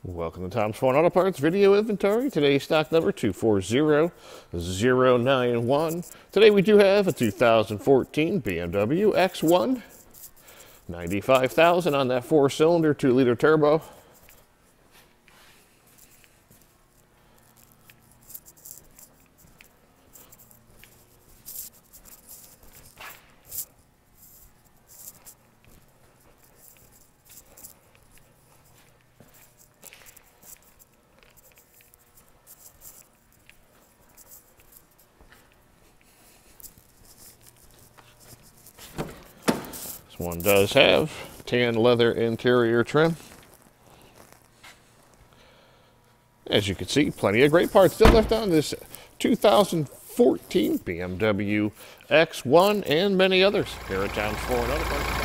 Welcome to Tom's Phone Auto Parts Video Inventory. Today's stock number 240091. Today we do have a 2014 BMW X1. 95,000 on that 4-cylinder 2-liter turbo. This one does have tan leather interior trim. As you can see, plenty of great parts still left on this 2014 BMW X1 and many others here at Tom's Phone Auto Parts.